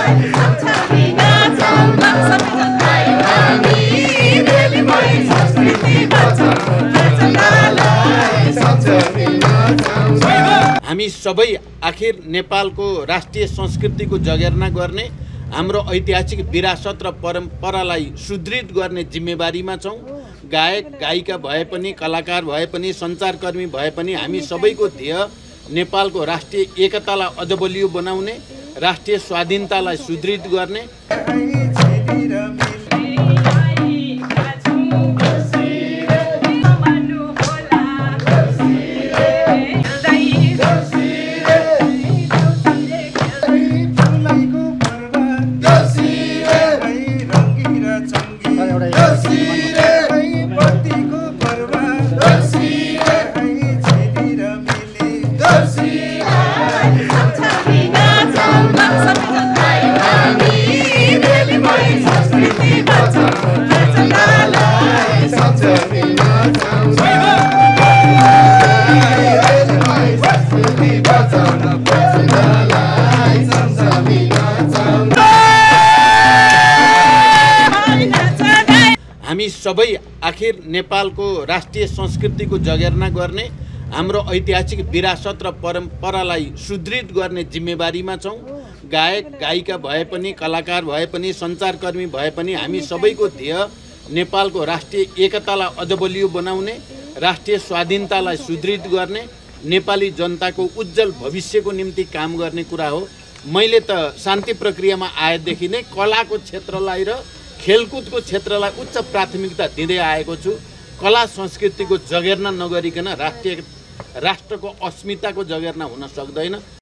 हामी सबै आखिर नेपालको राष्ट्रिय संस्कृतिको जगेर्ना गर्ने, हाम्रो ऐतिहासिक विरासत र परम्परालाई सुदृढ गर्ने जिम्मेवारीमा छौँ। गायक गायिका भए पनि, कलाकार भए पनि, सञ्चारकर्मी भए पनि हामी सबैको ध्येय नेपालको राष्ट्रिय एकतालाई अझ बलियो बनाउने, राष्ट्रिय स्वाधीनतालाई सुदृढ गर्ने। हामी सबै आखिर नेपालको राष्ट्रिय संस्कृतिको जगेर्ना गर्ने, हाम्रो ऐतिहासिक विरासत र परम्परालाई सुदृढ गर्ने जिम्मेवारीमा छौँ। गायक गायिका भए पनि, कलाकार भए पनि, सञ्चारकर्मी भए पनि हामी सबैको ध्येय नेपालको राष्ट्रिय एकतालाई अझ बलियो बनाउने, राष्ट्रिय स्वाधीनतालाई सुदृढ गर्ने, नेपाली जनताको उज्जवल भविष्यको निम्ति काम गर्ने कुरा हो। मैले त शान्ति प्रक्रियामा आएदेखि नै कलाको क्षेत्रलाई र खेलकुदको क्षेत्रलाई उच्च प्राथमिकता दिँदै आएको छु। कला संस्कृतिको जगेर्ना नगरिकन राष्ट्रको अस्मिताको जगेर्ना हुन सक्दैन।